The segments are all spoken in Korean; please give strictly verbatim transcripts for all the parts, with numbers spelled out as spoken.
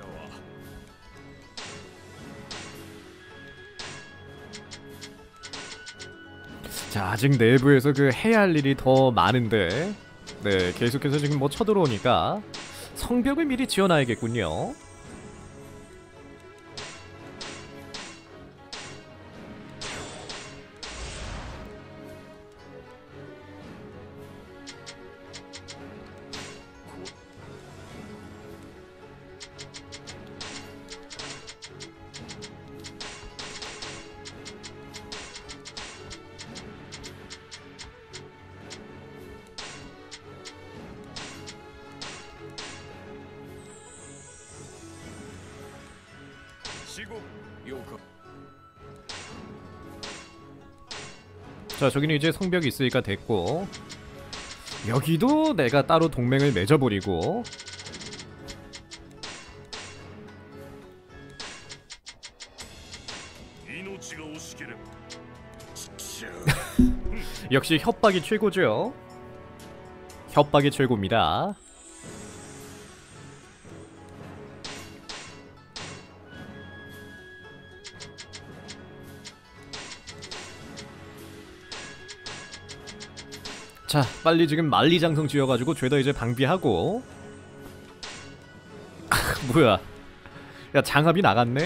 자, 아직 내부에서 그 해야 할 일이 더 많은데, 네, 계속해서 지금 뭐 쳐들어오니까 성벽을 미리 지어놔야겠군요. 자, 저기는 이제 성벽이 있으니까 됐고, 여기도 내가 따로 동맹을 맺어버리고, 역시 협박이 최고죠. 협박이 최고입니다. 자, 빨리 지금 만리장성 지어가지고 죄다 이제 방비하고. 뭐야, 야, 장합이 나갔네?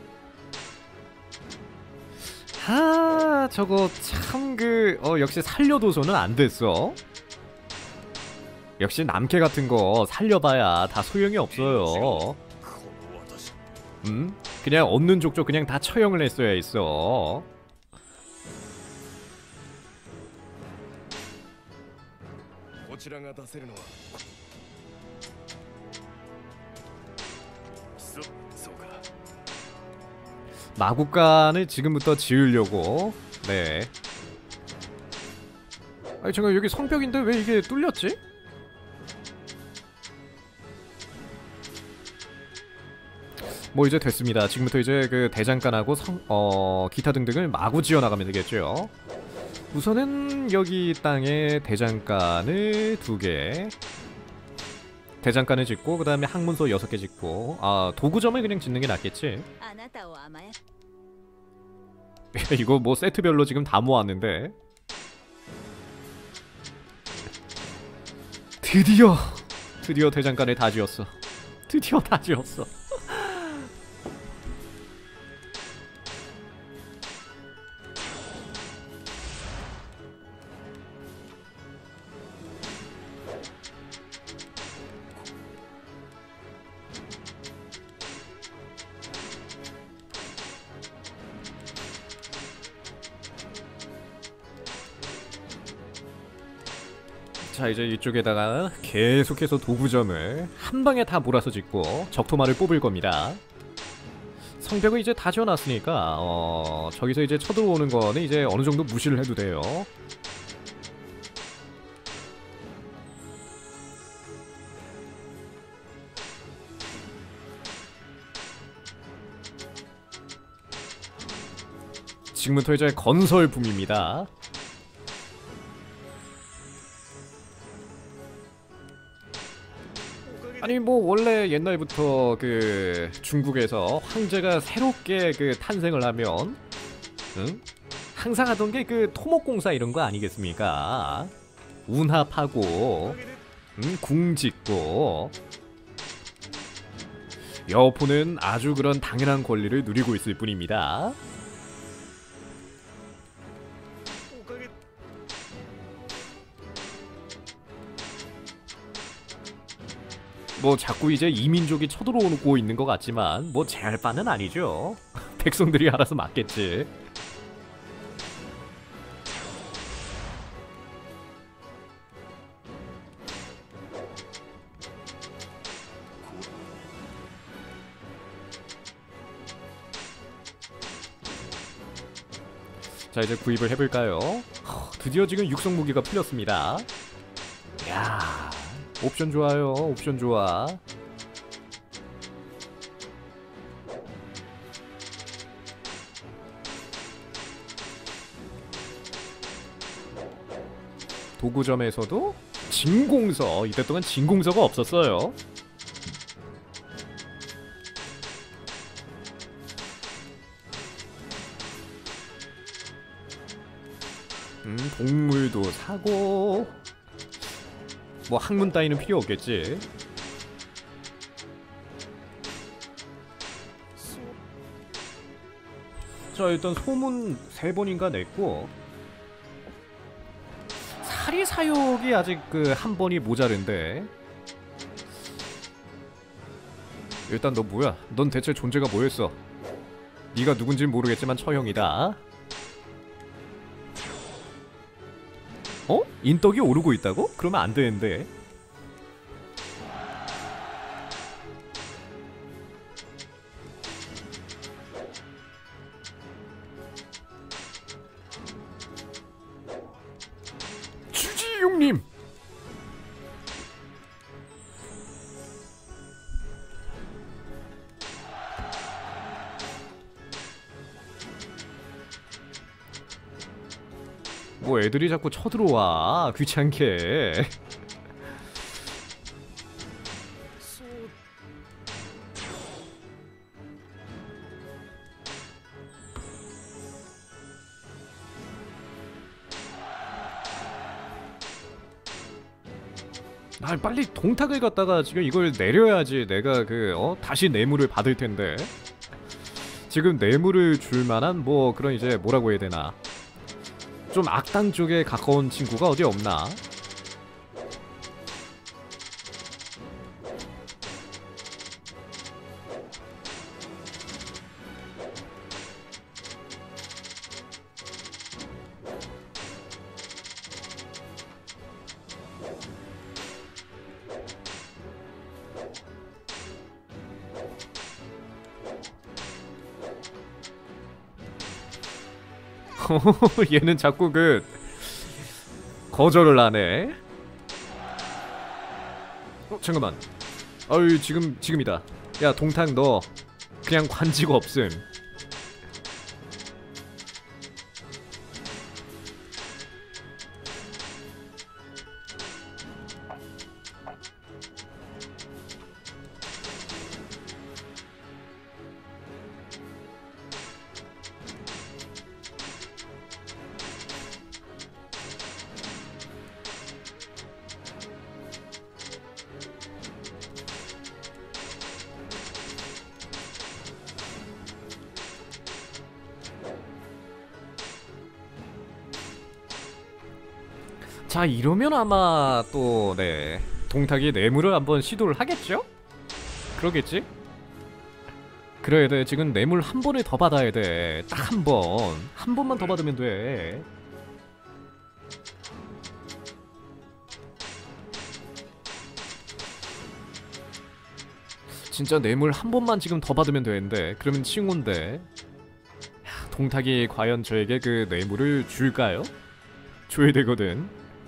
하, 저거 참 그... 어, 역시 살려둬서는 안 됐어. 역시 남캐 같은 거 살려봐야 다 소용이 없어요. 음? 그냥 얻는 족족 그냥 다 처형을 했어야 했어. 마국간을 지금부터 지으려고. 네. 아니, 잠깐, 여기 성벽인데 왜 이게 뚫렸지? 뭐 이제 됐습니다. 지금부터 이제 그 대장간하고 성, 어, 기타 등등을 마구 지어나가면 되겠죠. 우선은 여기 땅에 대장간을 두 개, 대장간을 짓고 그 다음에 항문소 여섯 개 짓고, 아, 도구점을 그냥 짓는 게 낫겠지. 이거 뭐 세트별로 지금 다 모았는데. 드디어 드디어 대장간을 다 지었어. 드디어 다 지었어. 자, 이제 이쪽에다가 계속해서 도구점을 한 방에 다 몰아서 짓고 적토마를 뽑을 겁니다. 성벽을 이제 다 지어놨으니까 어... 저기서 이제 쳐들어오는 거는 이제 어느 정도 무시를 해도 돼요. 지금부터 이제 건설 붐입니다. 아니 뭐 원래 옛날부터 그 중국에서 황제가 새롭게 그 탄생을 하면 응? 항상 하던 게 그 토목공사 이런 거 아니겠습니까? 운합하고 응? 궁 짓고. 여포는 아주 그런 당연한 권리를 누리고 있을 뿐입니다. 뭐 자꾸 이제 이민족이 쳐들어오고 있는 것 같지만 뭐 제할 바는 아니죠. 백성들이 알아서 맞겠지. 자, 이제 구입을 해볼까요? 허, 드디어 지금 육성 무기가 풀렸습니다. 야, 옵션 좋아요. 옵션 좋아. 도구점에서도 진공서, 이때 동안 진공서가 없었어요. 음, 동물도 사고 뭐 학문 따위는 필요 없겠지. 자, 일단 소문 세 번인가 냈고 사리 사욕이 아직 그 한 번이 모자른데. 일단 너 뭐야? 넌 대체 존재가 뭐였어? 네가 누군지는 모르겠지만 처형이다. 어? 인덕이 오르고 있다고? 그러면 안 되는데. 주지용님! 뭐 애들이 자꾸 쳐들어와 귀찮게. 아, 빨리 동탁을 갖다가 지금 이걸 내려야지 내가 그 어? 다시 뇌물을 받을 텐데. 지금 뇌물을 줄 만한 뭐 그런 이제 뭐라고 해야 되나, 좀 악당 쪽에 가까운 친구가 어디 없나? 얘는 자꾸 그 거절을 하네. 어, 잠깐만. 어이, 지금 지금이다. 야, 동탁 너 그냥 관직 없음. 자, 이러면 아마 또 네, 동탁이 뇌물을 한번 시도를 하겠죠? 그러겠지? 그래야 돼. 지금 뇌물 한 번을 더 받아야 돼. 딱 한 번. 한 번만 더 받으면 돼. 진짜 뇌물 한 번만 지금 더 받으면 되는데, 그러면 칭호인데. 동탁이 과연 저에게 그 뇌물을 줄까요? 줘야 되거든.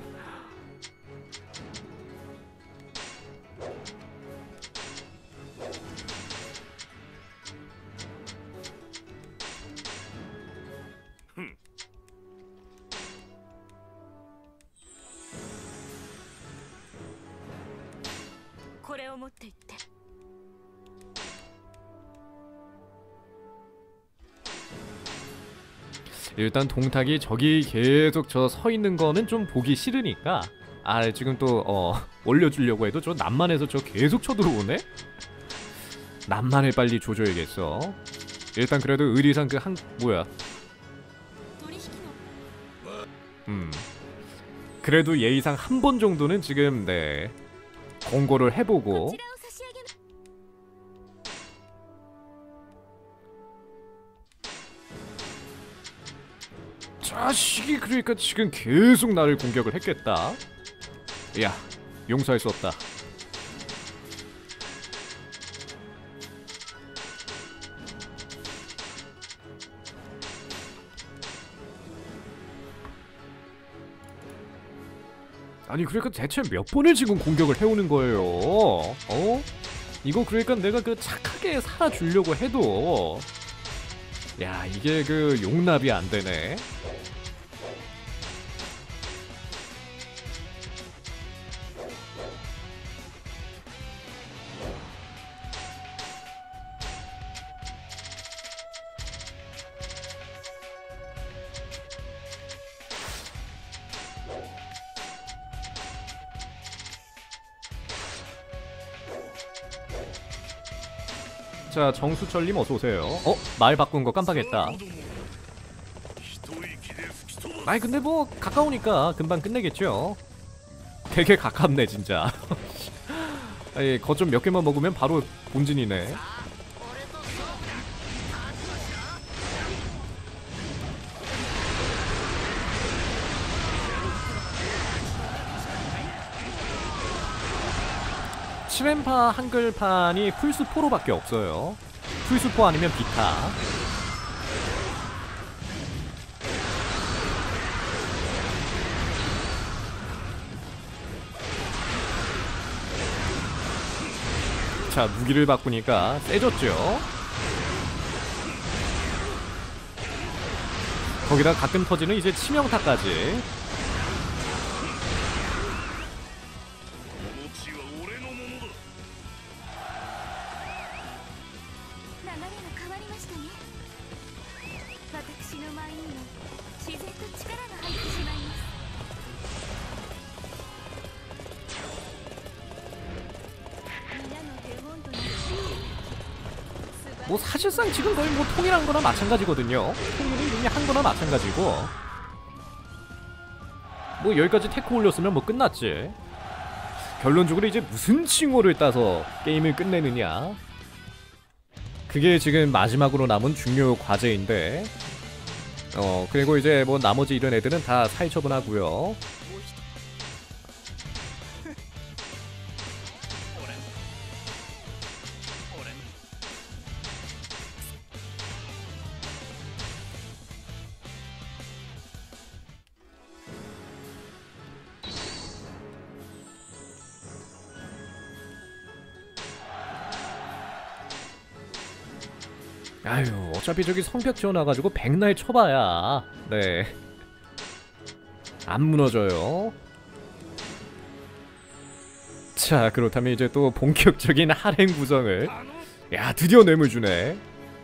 일단 동탁이 저기 계속 저 서 있는 거는 좀 보기 싫으니까, 아, 지금 또 어 올려주려고 해도 저 남만에서 저 계속 쳐들어오네? 남만을 빨리 조져야겠어. 일단 그래도 의리상 그 한 뭐야 음 그래도 예의상 한 번 정도는 지금 네 공고를 해보고. 자식이 그러니까 지금 계속 나를 공격을 했겠다. 야, 용서할 수 없다. 아니, 그러니까 대체 몇 번을 지금 공격을 해오는 거예요? 어? 이거 그러니까 내가 그 착하게 살아주려고 해도, 야, 이게 그 용납이 안 되네. 자, 정수철님 어서오세요. 어? 말 바꾼 거 깜빡했다. 아이 근데 뭐 가까우니까 금방 끝내겠죠. 되게 가깝네 진짜. 아이 거점 몇 개만 먹으면 바로 본진이네. 칠連파 한글판이 플스포로밖에 없어요. 플스포 아니면 비타. 자, 무기를 바꾸니까 세졌죠. 거기다 가끔 터지는 이제 치명타까지. 뭐 사실상 지금 거의 뭐 통일한 거나 마찬가지거든요. 통일은 이미 한 거나 마찬가지고. 뭐 여기까지 테크 올렸으면 뭐 끝났지. 결론적으로 이제 무슨 칭호를 따서 게임을 끝내느냐, 그게 지금 마지막으로 남은 중요 과제인데, 어 그리고 이제 뭐 나머지 이런 애들은 다 사회 처분하고요. 아유, 어차피 저기 성벽 지어놔가지고 백날 쳐봐야 네 안 무너져요. 자, 그렇다면 이제 또 본격적인 할행 구성을. 야, 드디어 뇌물 주네.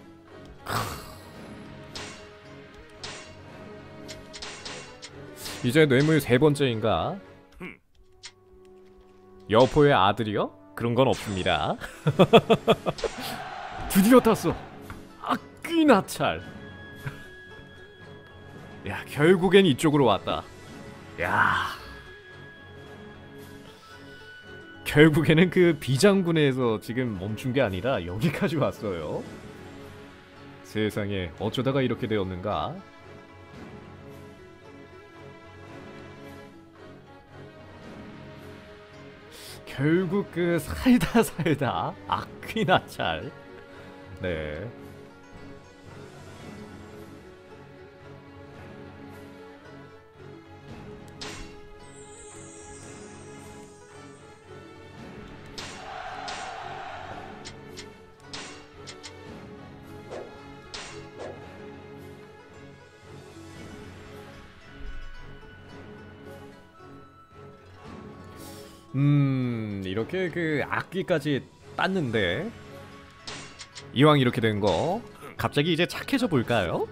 이제 뇌물 세 번째인가? 여포의 아들이요? 그런 건 없습니다. 드디어 탔어. 악귀나찰. 야, 결국엔 이쪽으로 왔다. 야, 결국에는 그 비장군에서 지금 멈춘 게 아니라 여기까지 왔어요. 세상에, 어쩌다가 이렇게 되었는가? 결국 그 살다 살다 악귀나찰. 네. 음, 이렇게 그 악기까지 땄는데, 이왕 이렇게 된 거 갑자기 이제 착해져 볼까요?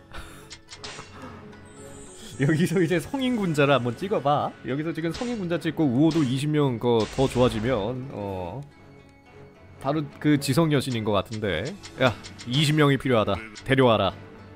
여기서 이제 성인군자를 한번 찍어봐. 여기서 지금 성인군자 찍고 우호도 이십 명 거 더 좋아지면 어 바로 그 지성 여신인 것 같은데. 야, 이십 명이 필요하다. 데려와라.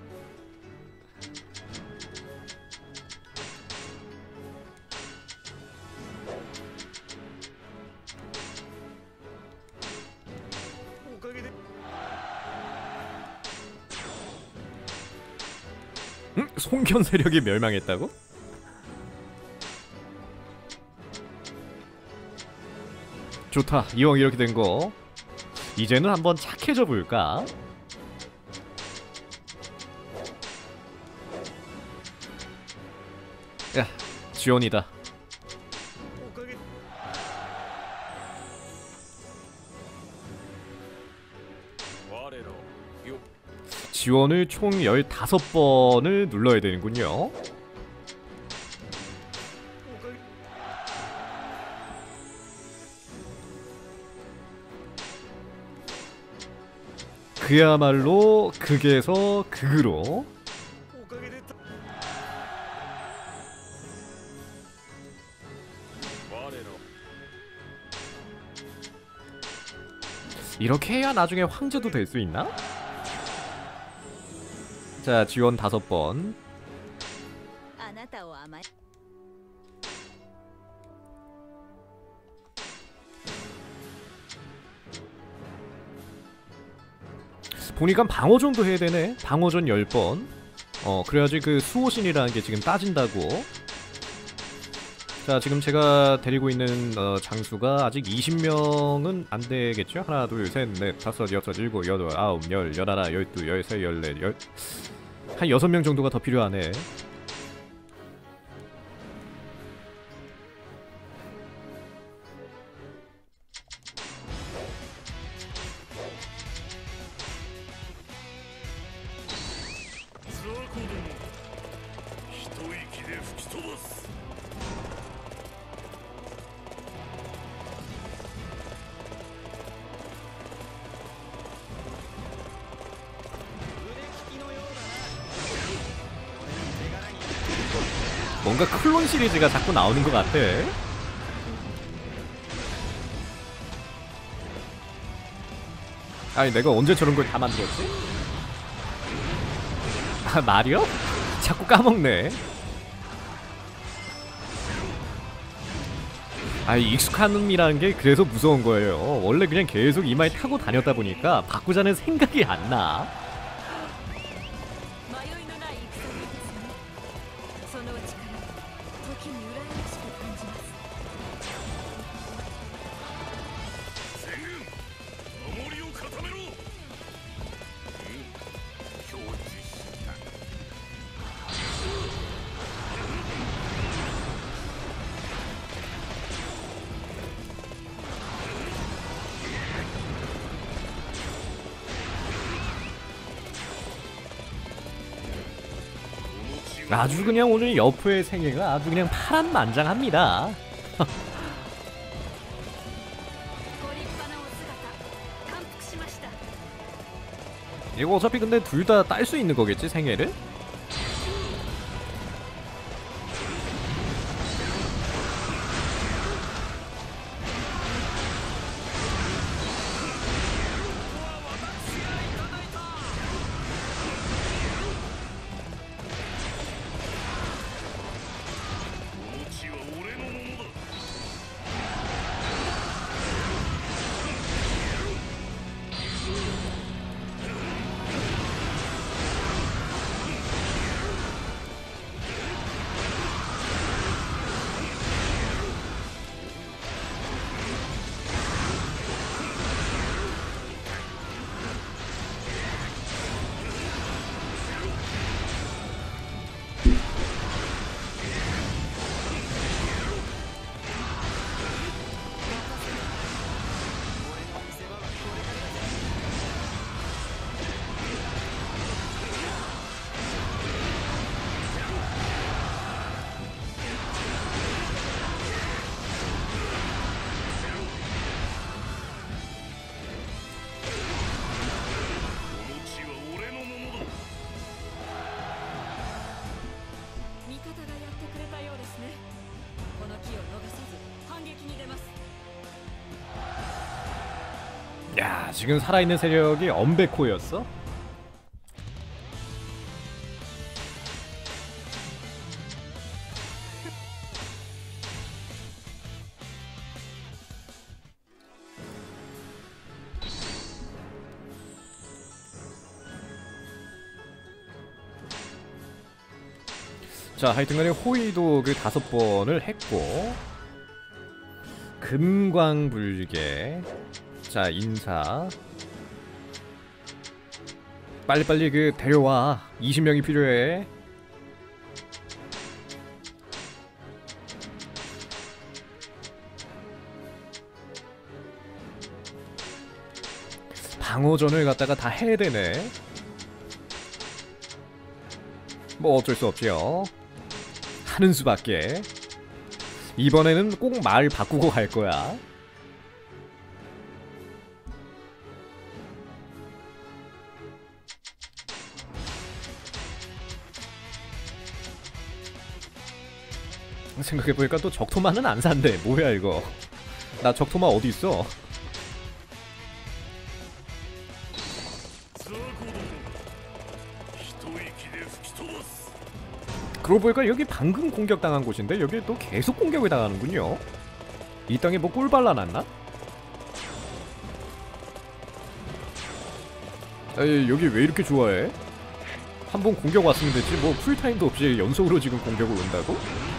응? 송견 세력이 멸망했다고? 좋다. 이왕 이렇게 된 거 이제는 한번 착해져 볼까? 야, 지원이다. 지원을 총 열다섯 번을 눌러야 되는군요. 그야말로 극에서 극으로. 이렇게 해야 나중에 황제도 될 수 있나? 자, 지원 다섯 번. 보니까 방어전도 해야 되네. 방어전 열 번. 어, 그래야지 그 수호신이라는 게 지금 따진다고. 자, 지금 제가 데리고 있는 어, 장수가 아직 이십 명은 안 되겠죠? 하나, 둘, 셋, 넷, 다섯, 여섯, 일곱, 여덟, 아홉, 열, 열하나, 열두, 열세, 열넷, 열... 한 여섯 명 정도가 더 필요하네. 뭔가 클론 시리즈가 자꾸 나오는 것 같아. 아니, 내가 언제 저런 걸 다 만들었지? 아, 마리오? 자꾸 까먹네. 아, 익숙함이라는 게 그래서 무서운 거예요. 원래 그냥 계속 이마에 타고 다녔다 보니까 바꾸자는 생각이 안 나. 아주 그냥 오늘 여포의 생애가 아주 그냥 파란만장합니다. 이거 어차피 근데 둘 다 딸 수 있는 거겠지, 생애를? 야, 지금 살아있는 세력이 엄베코였어? 자, 하여튼간에 호위도 그 다섯 번을 했고, 금광불개. 자, 인사. 빨리빨리 그 데려와. 이십 명이 필요해. 방어전을 갖다가 다 해야 되네. 뭐 어쩔 수 없지요. 하는 수밖에. 이번에는 꼭 말 바꾸고 갈 거야. 생각해보니까 또 적토마는 안 산대. 뭐야 이거. 나 적토마 어디 있어? 그러고 보니까 여기 방금 공격당한 곳인데 여기 또 계속 공격을 당하는군요. 이 땅에 뭐 꿀 발라놨나? 에이, 여기 왜 이렇게 좋아해? 한번 공격 왔으면 됐지 뭐 쿨타임도 없이 연속으로 지금 공격을 온다고?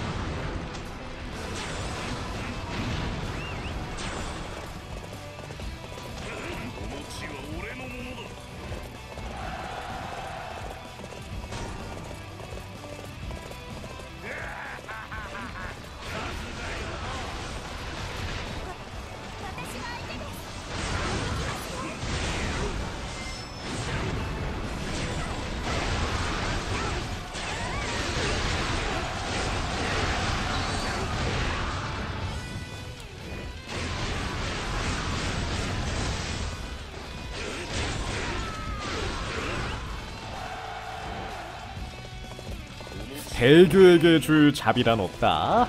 벨교에게 줄 잡이란 없다.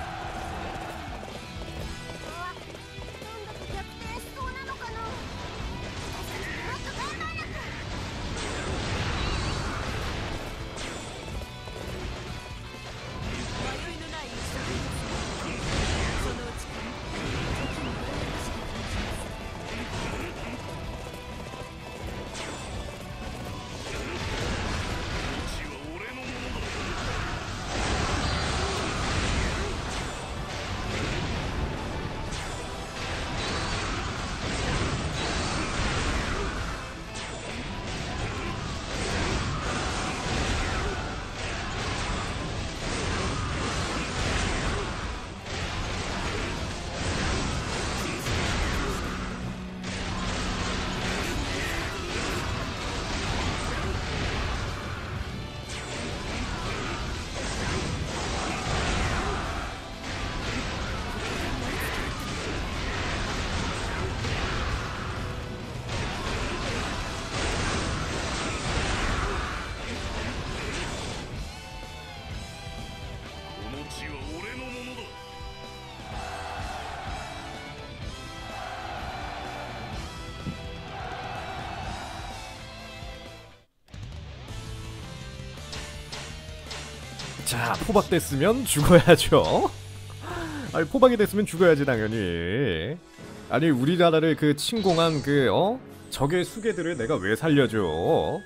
자, 포박됐으면 죽어야죠. 아니, 포박이 됐으면 죽어야지 당연히. 아니, 우리나라를 그 침공한 그 어? 적의 수괴들을 내가 왜 살려줘?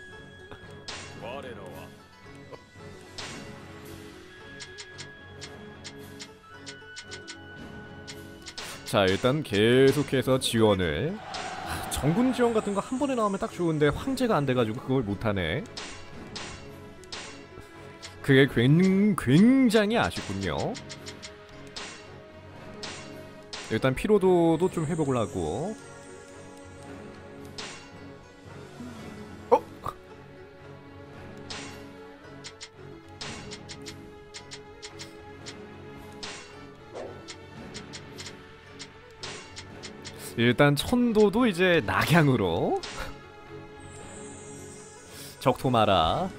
자, 일단 계속해서 지원을. 정군 지원 같은 거 한 번에 나오면 딱 좋은데 황제가 안 돼가지고 그걸 못하네. 그게 굉장히 아쉽군요. 일단 피로도도 좀 회복을 하고. 어? 일단 천도도 이제 낙양으로. 적토마라.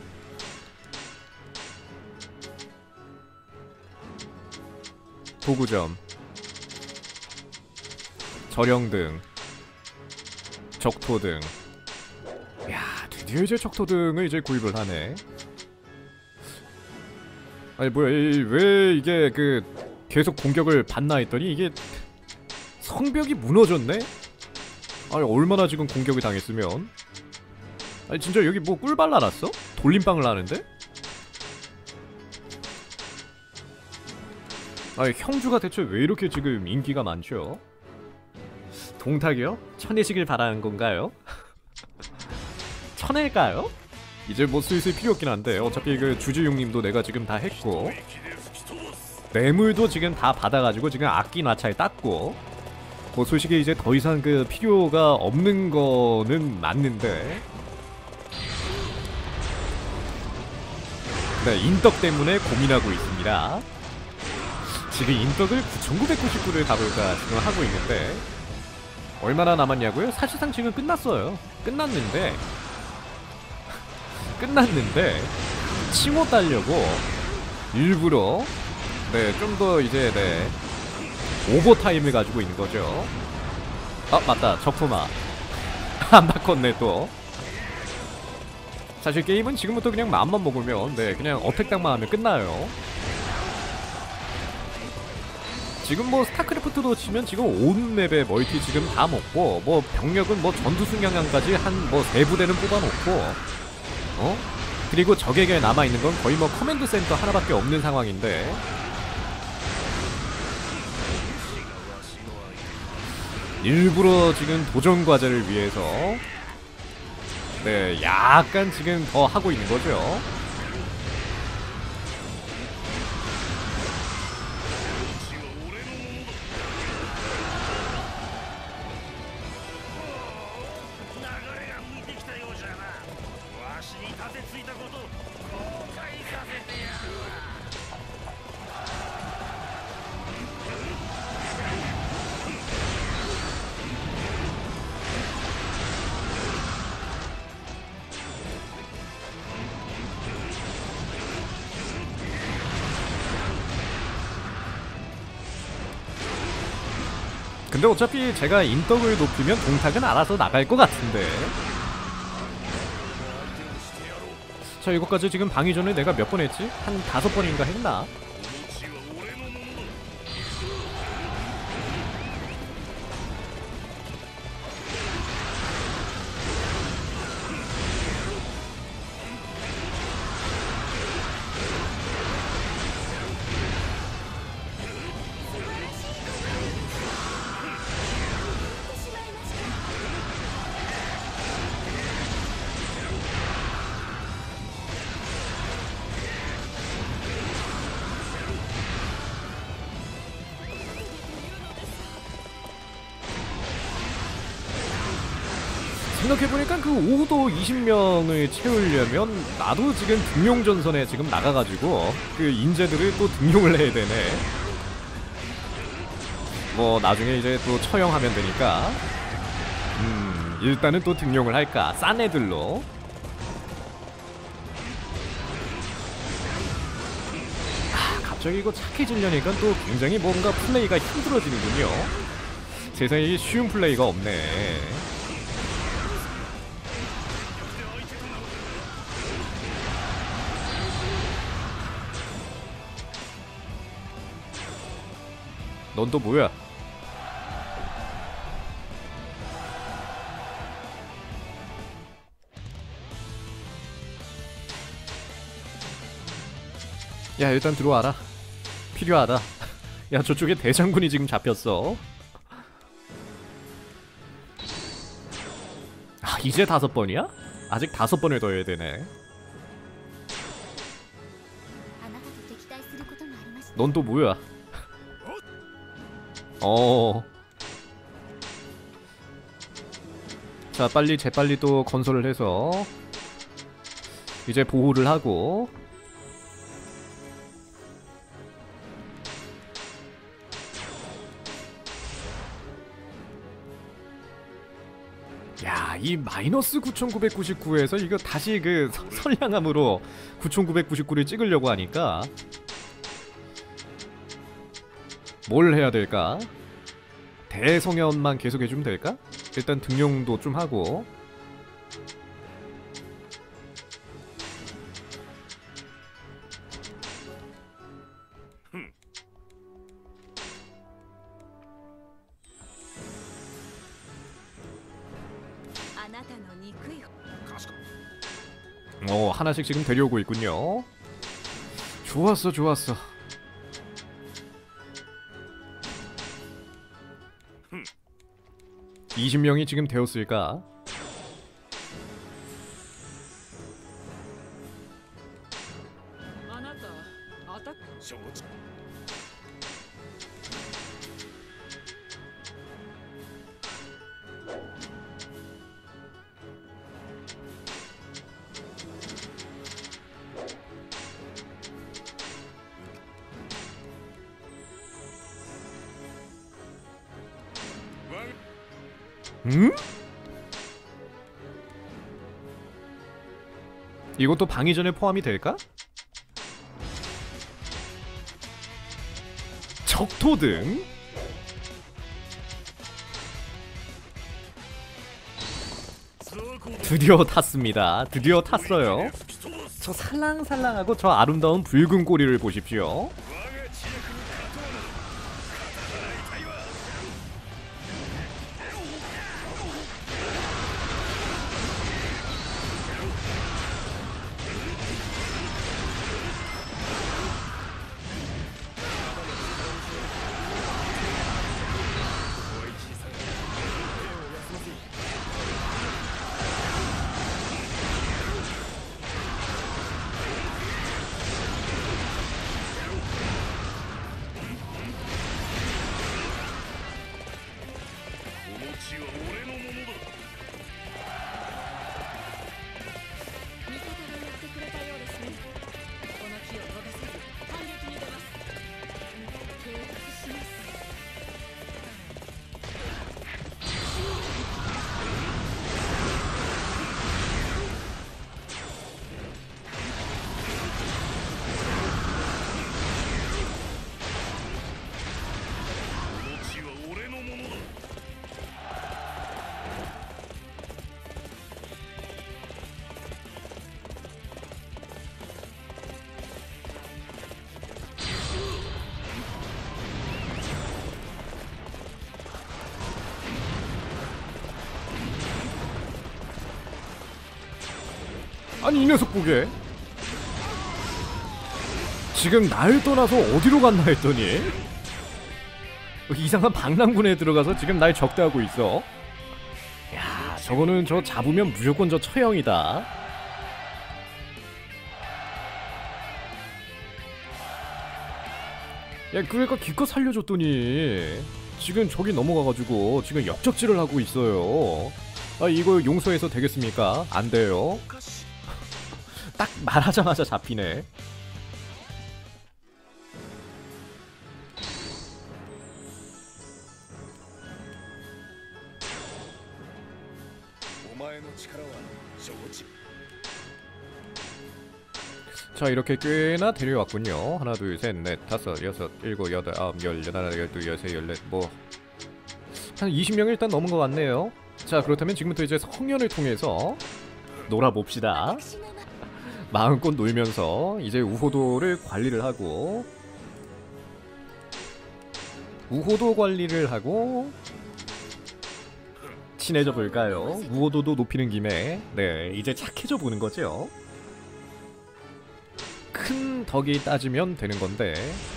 도구점, 절영등, 적토등. 야, 드디어 이제 적토등을 이제 구입을 하네. 아니 뭐야, 이, 왜 이게 그 계속 공격을 받나 했더니 이게 성벽이 무너졌네? 아니 얼마나 지금 공격을 당했으면. 아니 진짜 여기 뭐 꿀 발라놨어? 돌림방을 하는데? 아니 형주가 대체 왜 이렇게 지금 인기가 많죠? 동탁이요? 천이시길 바라는 건가요? 천일까요? 이제 뭐 슬슬 필요 없긴 한데 어차피 그 주지용님도 내가 지금 다 했고 뇌물도 지금 다 받아가지고 지금 악기 나찰 땄고 뭐 솔직히 이제 더 이상 그 필요가 없는 거는 맞는데 네, 인덕 때문에 고민하고 있습니다. 지금 인덕을 구천구백구십구를 가볼까 지금 하고 있는데 얼마나 남았냐고요? 사실상 지금 끝났어요. 끝났는데 끝났는데 칭호 따려고 일부러 네, 좀 더 이제 네 오버타임을 가지고 있는 거죠. 아 맞다, 적토마 안 바꿨네 또. 사실 게임은 지금부터 그냥 마음만 먹으면 네 그냥 어택당만 하면 끝나요. 지금 뭐 스타크래프트도 치면 지금 온 맵의 멀티 지금 다 먹고 뭐 병력은 뭐 전투 승량까지 한 뭐 세 부대는 뽑아놓고 어? 그리고 적에게 남아있는 건 거의 뭐 커맨드 센터 하나밖에 없는 상황인데 일부러 지금 도전 과제를 위해서 네 약간 지금 더 하고 있는 거죠. 근데 어차피 제가 인덕을 높이면 동탁은 알아서 나갈 것 같은데. 자, 이것까지 지금 방위전을 내가 몇 번 했지? 한 다섯 번인가 했나? 생각해보니까 그 오도 이십 명을 채우려면 나도 지금 등용전선에 지금 나가가지고 그 인재들을 또 등용을 해야 되네. 뭐 나중에 이제 또 처형하면 되니까 음 일단은 또 등용을 할까. 싼 애들로. 아 갑자기 이거 착해지려니까 또 굉장히 뭔가 플레이가 힘들어지는군요. 세상에 이게 쉬운 플레이가 없네. 넌 또 뭐야? 야 일단 들어와라. 필요하다. 야 저쪽에 대장군이 지금 잡혔어. 아 이제 다섯 번이야? 아직 다섯 번을 더 해야 되네. 넌 또 뭐야? 어. 자 빨리 재빨리 또 건설을 해서 이제 보호를 하고. 야, 이 마이너스 구천구백구십구에서 이거 다시 그 선량함으로 구천구백구십구를 찍으려고 하니까 뭘 해야 될까? 대성현만 계속 해주면 될까? 일단 등용도 좀 하고. 어, 하나씩 지금 데려오고 있군요. 좋았어, 좋았어. 이십 명이 지금 되었을까? 음? 이것도 방위전에 포함이 될까? 적토등? 드디어 탔습니다. 드디어 탔어요. 저 살랑살랑하고 저 아름다운 붉은 꼬리를 보십시오. 아니 이 녀석 보게 지금 날 떠나서 어디로 갔나 했더니 이상한 방랑군에 들어가서 지금 날 적대하고 있어. 야, 저거는 저 잡으면 무조건 저 처형이다. 야, 그러니까 기껏 살려줬더니 지금 저기 넘어가가지고 지금 역적질을 하고 있어요. 아, 이거 용서해서 되겠습니까? 안 돼요. 딱 말하자마자 잡히네. 자, 이렇게 꽤나 데려왔군요. 하나, 둘, 셋, 넷, 다섯, 여섯, 일곱, 여덟, 아홉, 열, 열하나, 열둘, 열세, 열넷, 뭐 한 이십 명 일단 넘은 것 같네요. 자, 그렇다면 지금부터 이제 성년을 통해서 놀아봅시다. 마음껏 놀면서 이제 우호도를 관리를 하고 우호도 관리를 하고 친해져 볼까요? 우호도도 높이는 김에 네, 이제 착해져 보는 거죠. 큰 덕이 따지면 되는 건데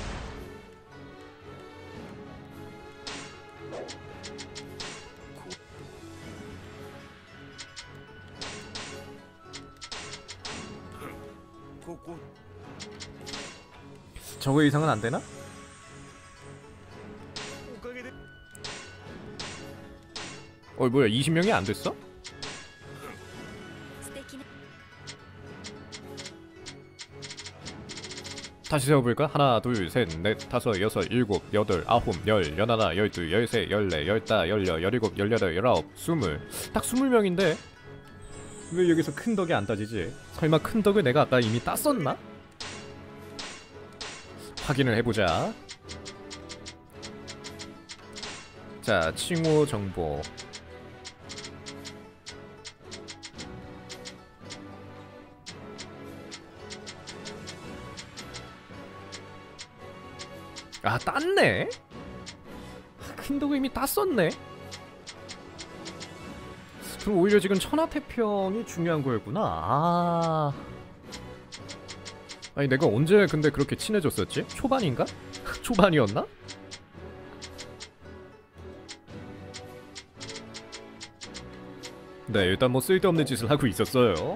저거 이상은 안 되나? 어이 뭐야 이십 명이 안 됐어? 다시 세워볼까? 하나, 둘, 셋, 넷, 다섯, 여섯, 일곱, 여덟, 아홉, 열, 열하나, 열둘, 열세, 열네, 열다, 열여, 열일곱, 열여덟, 열아홉, 스물. 딱 스물 명인데 왜 여기서 큰 덕이 안 따지지? 설마 큰 덕을 내가 아까 이미 땄었나? 확인을 해보자. 자, 칭호 정보. 아, 땄네? 큰 덕을 이미 땄었네? 그럼 오히려 지금 천하태평이 중요한 거였구나. 아... 아니 내가 언제 근데 그렇게 친해졌었지? 초반인가? 초반이었나? 네, 일단 뭐 쓸데없는 짓을 하고 있었어요.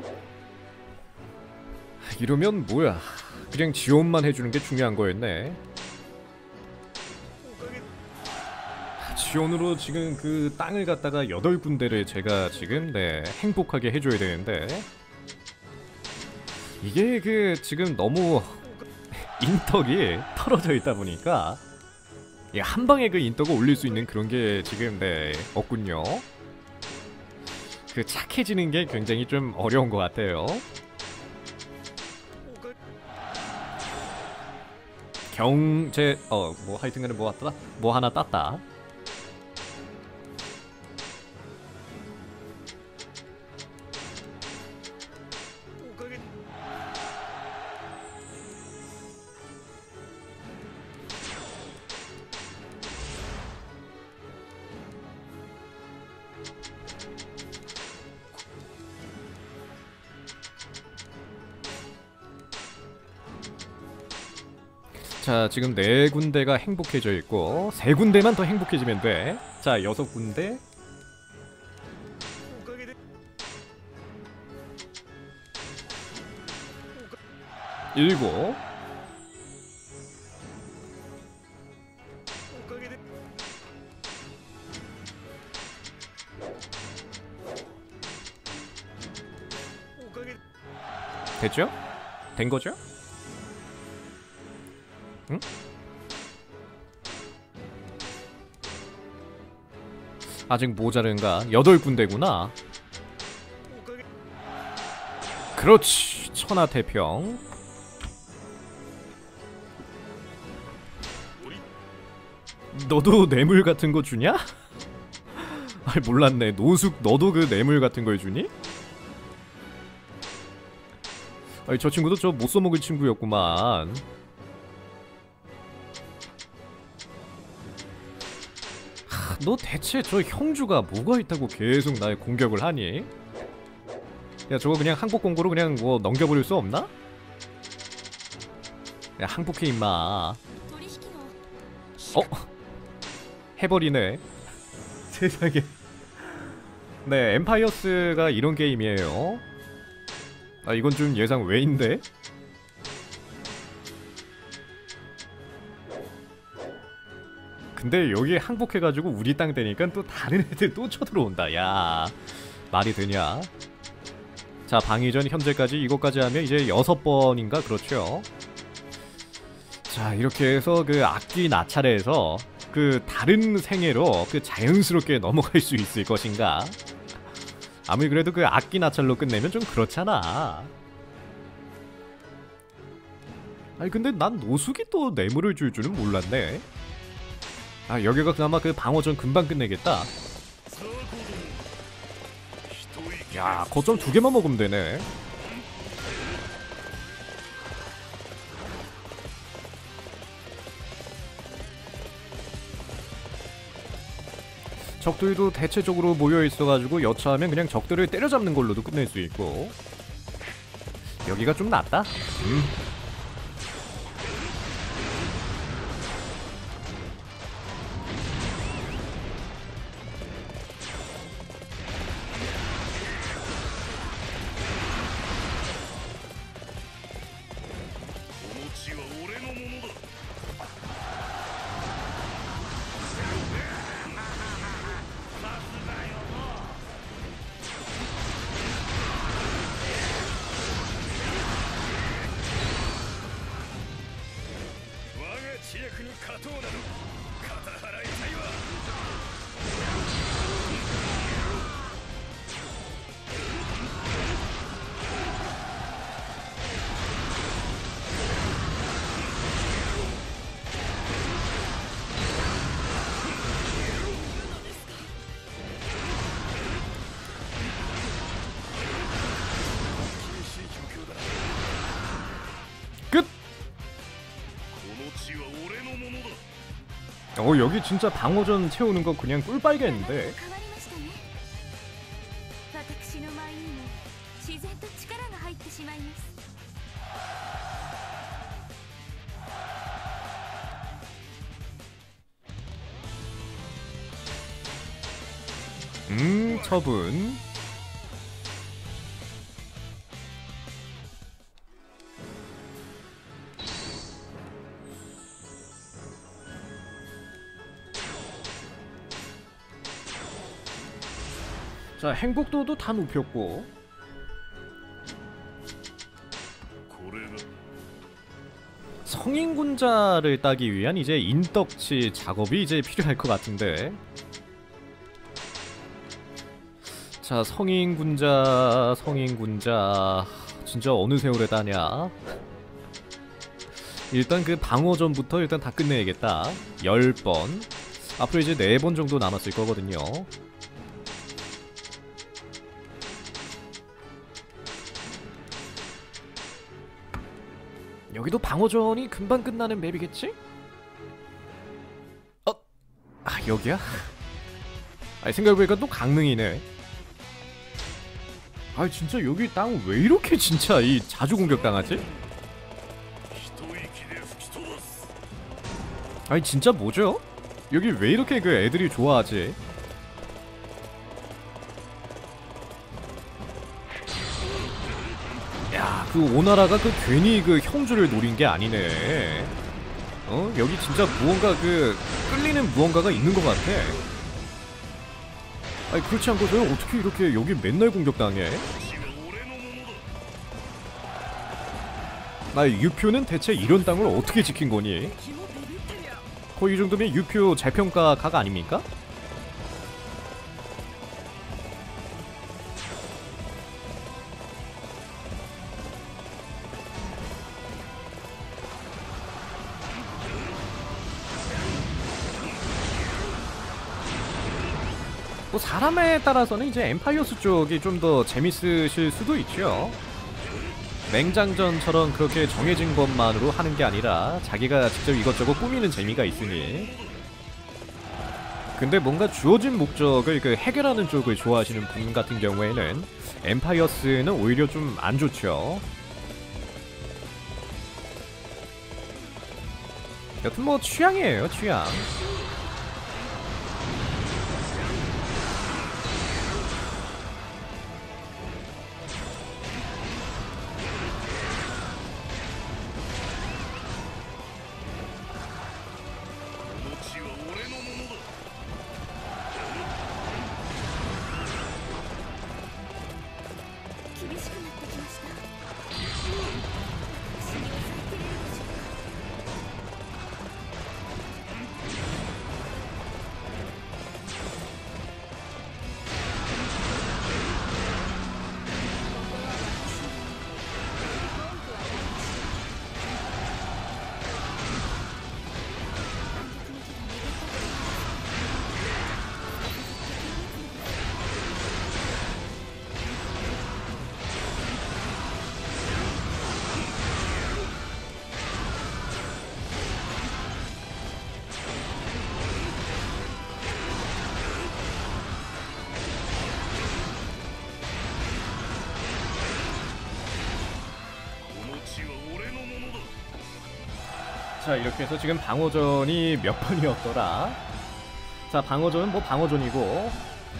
이러면 뭐야, 그냥 지원만 해주는 게 중요한 거였네. 지원으로 지금 그 땅을 갖다가 여덟 군데를 제가 지금 네 행복하게 해줘야 되는데 이게 그 지금 너무 인덕이 털어져 있다 보니까 한 방에 그 인덕을 올릴 수 있는 그런 게 지금 네 없군요. 그 착해지는 게 굉장히 좀 어려운 것 같아요. 경제 어 뭐 하여튼간에 뭐 왔다 뭐 하나 땄다. 자, 지금 네 군데가 행복해져 있고 세 군데만 더 행복해지면 돼. 자, 여섯 군데. 일곱. 됐죠? 된 거죠? 응? 아직 모자른가? 여덟 군데구나. 그렇지. 천하태평. 너도 뇌물 같은 거 주냐? 아이, 몰랐네. 노숙 너도 그 뇌물 같은 걸 주니? 아니, 저 친구도 저 못 써먹을 친구였구만. 하, 너 대체 저 형주가 뭐가 있다고 계속 날 공격을 하니? 야, 저거 그냥 항복 공고로 그냥 뭐 넘겨버릴 수 없나? 야, 항복해 임마. 어? 해버리네. 세상에. 네, 엠파이어스가 이런 게임이에요. 아, 이건 좀 예상 외인데? 근데 여기 항복해가지고 우리 땅 되니까 또 다른 애들 또 쳐들어온다. 야, 말이 되냐? 자, 방위전 현재까지 이것까지 하면 이제 여섯 번인가 그렇죠. 자, 이렇게 해서 그 악기 나찰에서 그 다른 생애로 그 자연스럽게 넘어갈 수 있을 것인가? 아무리 그래도 그 악기 나찰로 끝내면 좀 그렇잖아. 아니, 근데 난 노숙이 또 뇌물을 줄 줄은 몰랐네. 아, 여기가 그나마 그 방어전 금방 끝내겠다. 야, 거점 두 개만 먹으면 되네. 적들도 대체적으로 모여있어가지고 여차하면 그냥 적들을 때려잡는 걸로도 끝낼 수 있고. 여기가 좀 낫다? 음. 어, 여기 진짜 방어전 채우는 거 그냥 꿀빨겠는데? 음, 처분. 자, 행복도도 다 높였고. 성인군자를 따기 위한 이제 인덕치 작업이 이제 필요할 것 같은데. 자, 성인군자, 성인군자. 진짜 어느 세월에 따냐? 일단 그 방어전부터 일단 다 끝내야겠다. 열 번. 앞으로 이제 네 번 정도 남았을 거거든요. 여기도 방어전이 금방 끝나는 맵이겠지? 어? 아, 여기야? 아니, 생각해보니까 또 강릉이네. 아, 진짜 여기 땅 왜 이렇게 진짜 이 자주 공격당하지? 아니 진짜 뭐죠? 여기 왜 이렇게 그 애들이 좋아하지? 야, 그 오나라가 그 괜히 그 형주를 노린 게 아니네. 어? 여기 진짜 무언가 그 끌리는 무언가가 있는 것 같아. 아니 그렇지 않고서요 어떻게 이렇게 여기 맨날 공격당해? 나 유표는 대체 이런 땅을 어떻게 지킨 거니? 거의 이 정도면 유표 재평가 각 아닙니까? 뭐 사람에 따라서는 이제 엠파이어스 쪽이 좀 더 재밌으실 수도 있죠. 맹장전처럼 그렇게 정해진 것만으로 하는 게 아니라 자기가 직접 이것저것 꾸미는 재미가 있으니. 근데 뭔가 주어진 목적을 그 해결하는 쪽을 좋아하시는 분 같은 경우에는 엠파이어스는 오히려 좀 안 좋죠. 여튼 뭐 취향이에요, 취향. 자, 이렇게 해서 지금 방어전이 몇 번이었더라? 자, 방어전은 뭐 방어전이고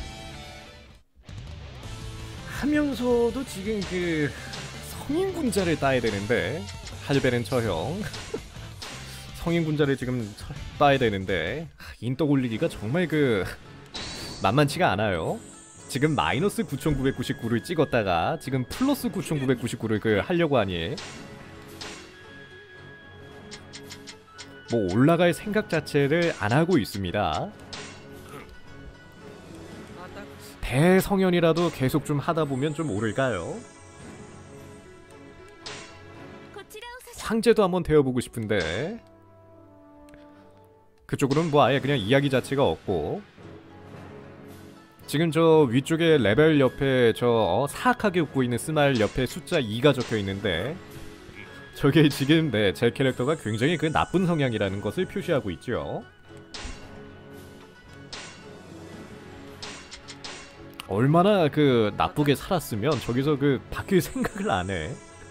하면서도 지금 그 성인군자를 따야 되는데 할베른 처형 성인군자를 지금 따야 되는데 인떡 올리기가 정말 그 만만치가 않아요. 지금 마이너스 구천구백구십구를 찍었다가 지금 플러스 구천구백구십구를 그 하려고 하니 뭐 올라갈 생각 자체를 안 하고 있습니다. 대성현이라도 계속 좀 하다 보면 좀 오를까요? 황제도 한번 되어보고 싶은데 그쪽으로는 뭐 아예 그냥 이야기 자체가 없고 지금 저 위쪽에 레벨 옆에 저 어, 사악하게 웃고 있는 스마일 옆에 숫자 이가 적혀있는데 저게 지금 네, 제 캐릭터가 굉장히 그 나쁜 성향이라는 것을 표시하고 있죠. 얼마나 그 나쁘게 살았으면 저기서 그 바뀔 생각을 안 해.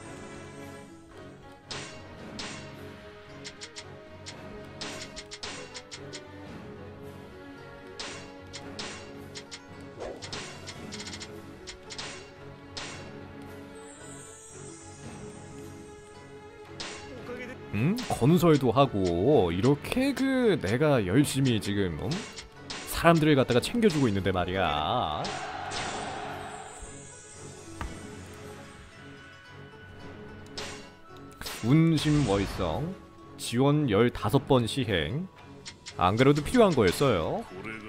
음? 건설도 하고 이렇게 그 내가 열심히 지금 음? 사람들을 갖다가 챙겨주고 있는데 말이야. 운심 월성 지원 열다섯 번 시행. 안 그래도 필요한 거였어요.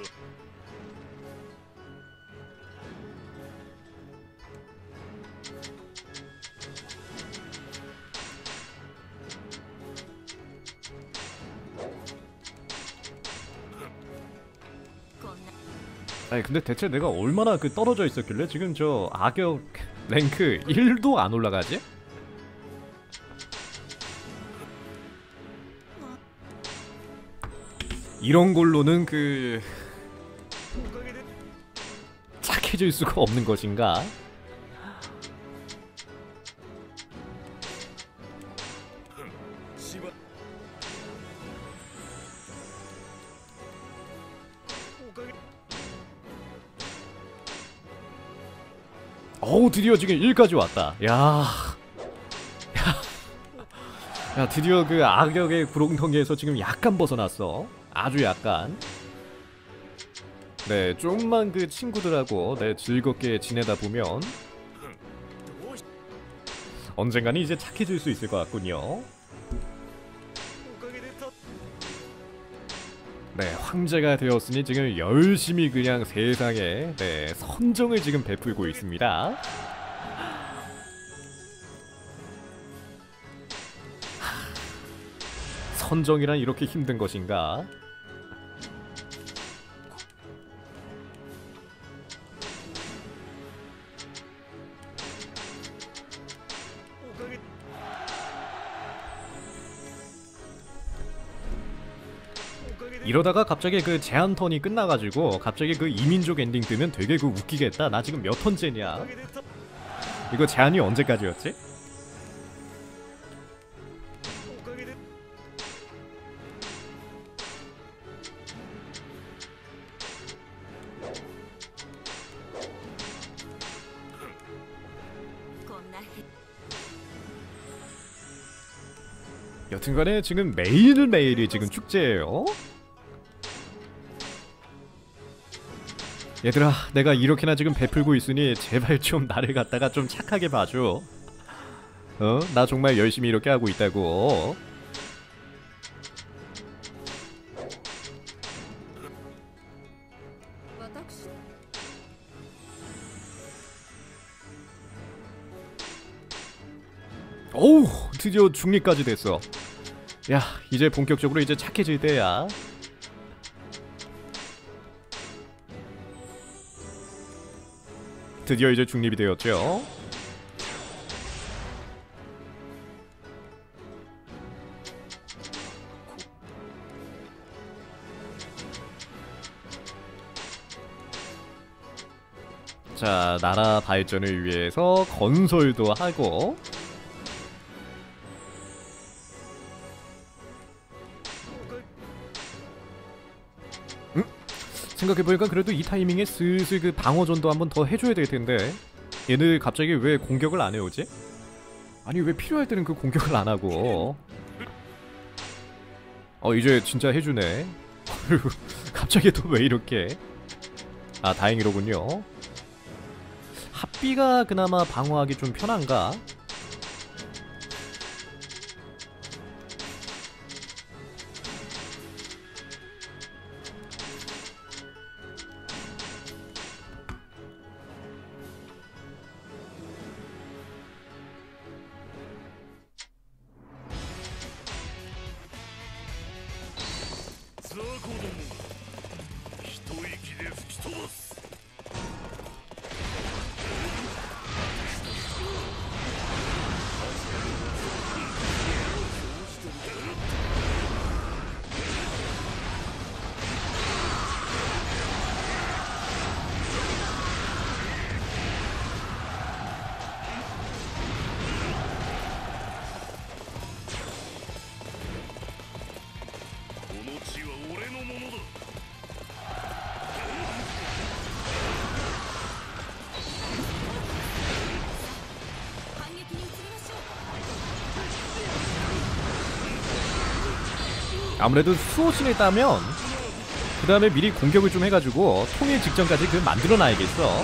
아니 근데 대체 내가 얼마나 그 떨어져 있었길래 지금 저 악역 랭크 일도 안 올라가지? 이런 걸로는 그 착해질 수가 없는 것인가? 어우 드디어 지금 일까지 왔다. 야, 야, 야 드디어 그 악역의 구렁텅이에서 지금 약간 벗어났어. 아주 약간. 네, 좀만 그 친구들하고 네 즐겁게 지내다 보면 언젠가는 이제 착해질 수 있을 것 같군요. 네, 황제가 되었으니 지금 열심히 그냥 세상에 네, 선정을 지금 베풀고 있습니다. 선정이란 이렇게 힘든 것인가? 이러다가 갑자기 그 제한 턴이 끝나가지고 갑자기 그 이민족 엔딩 뜨면 되게 그 웃기겠다. 나 지금 몇 턴째냐? 이거 제한이 언제까지였지? 여튼간에 지금 매일매일이 지금 축제예요. 얘들아, 내가 이렇게나 지금 베풀고 있으니 제발 좀 나를 갖다가 좀 착하게 봐줘. 어? 나 정말 열심히 이렇게 하고 있다고. 어우, 드디어 중립까지 됐어. 야, 이제 본격적으로 이제 착해질 때야. 드디어 이제 중립이 되었죠. 자, 나라 발전을 위해서 건설도 하고. 음? 생각해보니까 그래도 이 타이밍에 슬슬 그 방어전도 한번 더 해줘야 될 텐데 얘들 갑자기 왜 공격을 안 해오지? 아니 왜 필요할 때는 그 공격을 안 하고. 어 이제 진짜 해주네. 갑자기 또 왜 이렇게. 아 다행이로군요. 합비가 그나마 방어하기 좀 편한가? 아무래도 수호신을 따면 그 다음에 미리 공격을 좀 해가지고 통일 직전까지 그 만들어놔야겠어.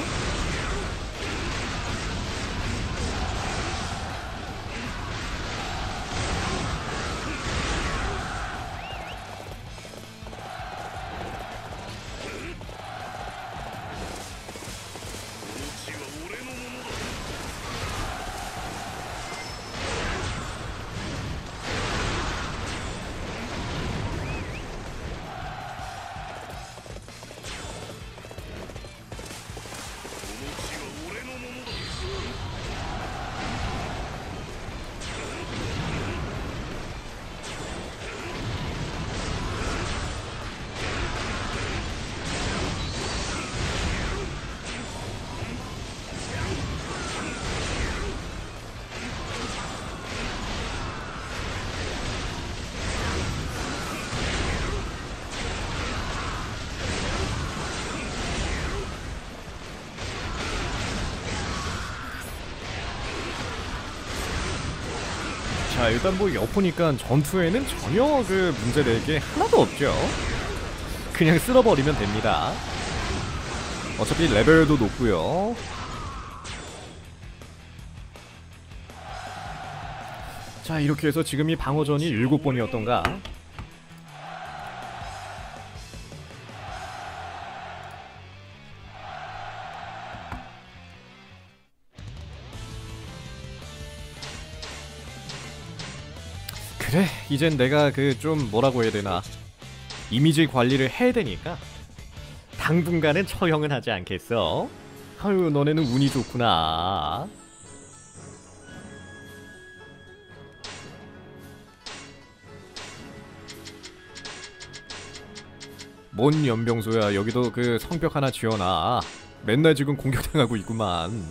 자, 일단 뭐 엿보니까 전투에는 전혀 그 문제될 게 하나도 없죠. 그냥 쓸어버리면 됩니다. 어차피 레벨도 높고요. 자, 이렇게 해서 지금이 방어전이 일곱 번이었던가. 그래, 이젠 내가 그 좀 뭐라고 해야 되나, 이미지 관리를 해야 되니까 당분간은 처형은 하지 않겠어. 아유, 너네는 운이 좋구나. 뭔 연병소야. 여기도 그 성벽 하나 지어놔. 맨날 지금 공격당하고 있구만.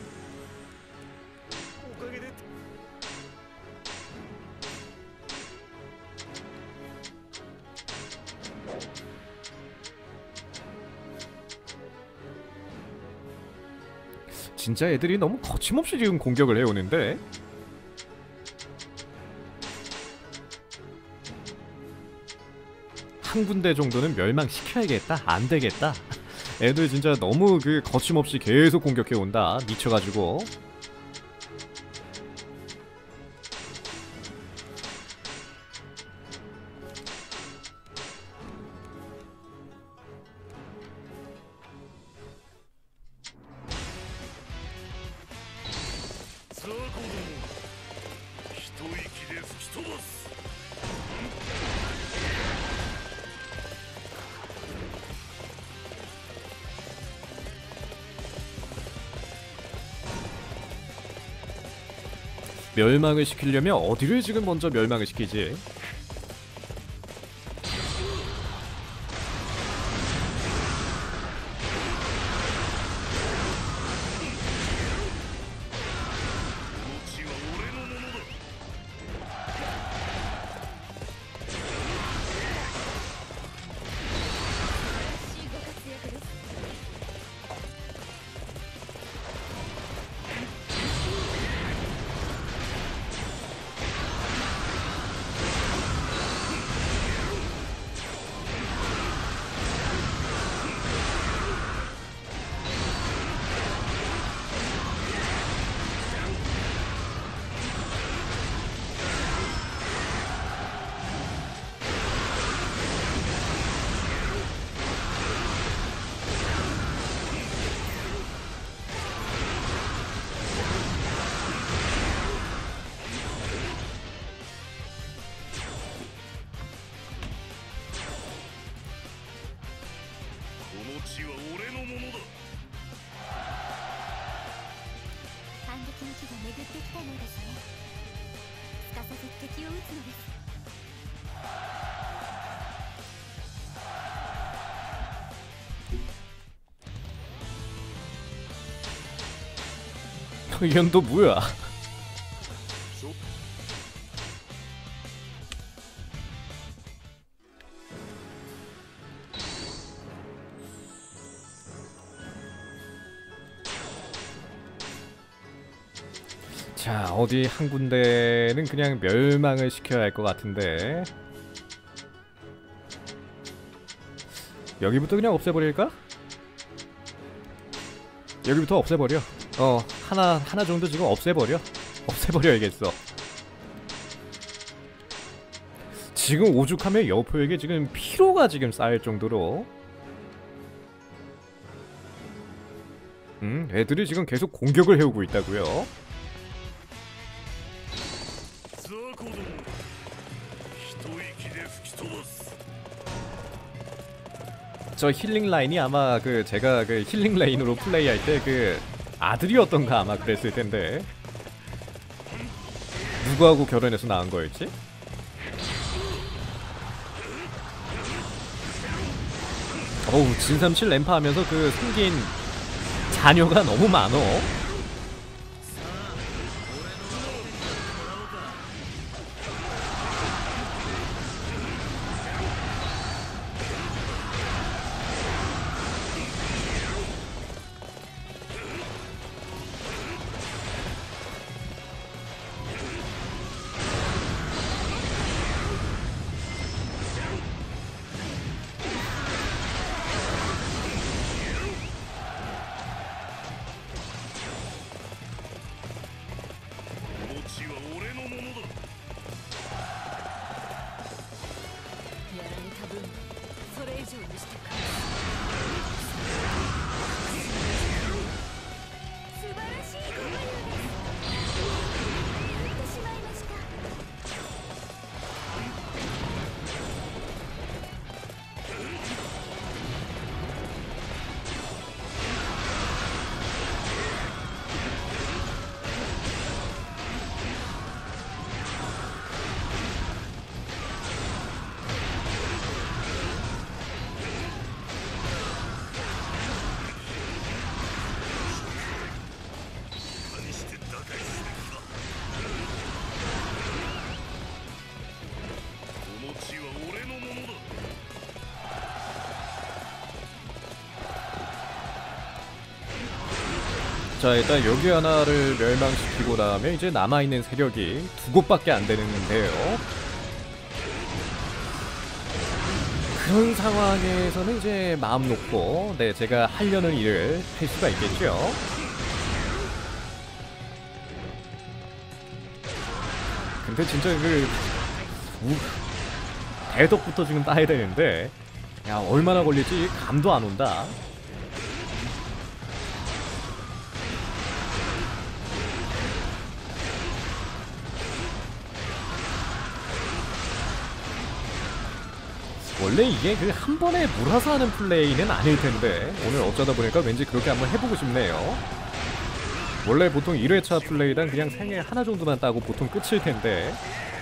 진짜 애들이 너무 거침없이 지금 공격을 해오는데? 한 군데 정도는 멸망시켜야겠다? 안되겠다. 애들 진짜 너무 그 거침없이 계속 공격해온다. 미쳐가지고. 멸망을 시키려면 어디를 지금 먼저 멸망을 시키지? 이건 또 뭐야? 자, 어디 한 군데는 그냥 멸망을 시켜야 할 것 같은데. 여기부터 그냥 없애버릴까? 여기부터 없애버려. 어, 하나, 하나 정도 지금 없애버려. 없애버려야겠어. 지금 오죽하면 여포에게 지금 피로가 지금 쌓일 정도로. 음, 애들이 지금 계속 공격을 해오고 있다고요. 저 힐링 라인이 아마 그 제가 그 힐링 라인으로 플레이할 때 그 아들이었던가 아마 그랬을 텐데. 누구하고 결혼해서 낳은 거였지? 어우, 진삼칠 램파하면서 그 생긴 자녀가 너무 많어. 자, 일단 여기 하나를 멸망시키고 나면 이제 남아있는 세력이 두 곳밖에 안 되는데요. 그런 상황에서는 이제 마음 놓고 네, 제가 하려는 일을 할 수가 있겠죠. 근데 진짜 그 우, 대덕부터 지금 따야 되는데 야, 얼마나 걸릴지 감도 안 온다. 원래 이게 그 한 번에 몰아서 하는 플레이는 아닐 텐데 오늘 어쩌다 보니까 왠지 그렇게 한번 해보고 싶네요. 원래 보통 일 회차 플레이당 그냥 생애 하나 정도만 따고 보통 끝일 텐데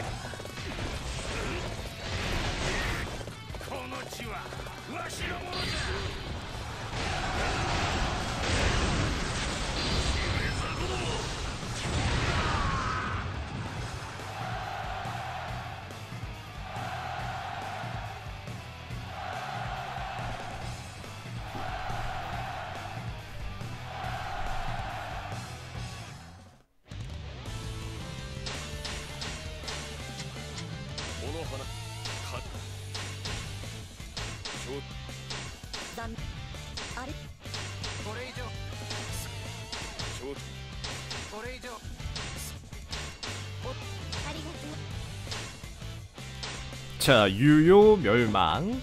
자, 유효 멸망.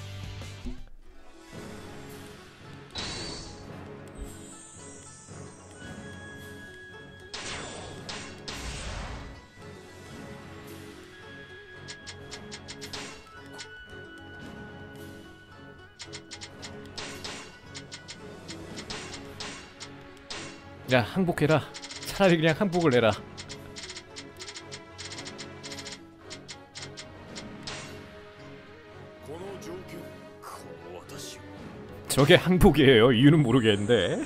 야, 항복해라. 차라리 그냥 항복을 해라. 저게 항복이에요. 이유는 모르겠는데.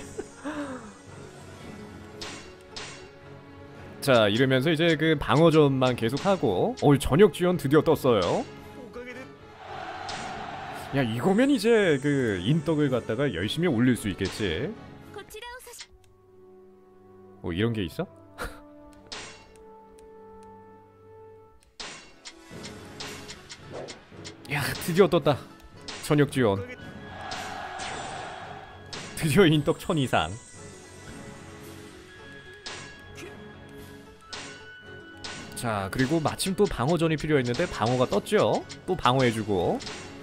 자, 이러면서 이제 그 방어전만 계속하고 어, 저녁 지원 드디어 떴어요. 야, 이거면 이제 그 인덕을 갖다가 열심히 올릴 수 있겠지. 어, 이런 게 있어? 야, 드디어 떴다. 저녁 지원. 드디어 인덕 천 이상. 자, 그리고 마침 또 방어전이 필요했는데 방어가 떴죠? 또 방어해주고.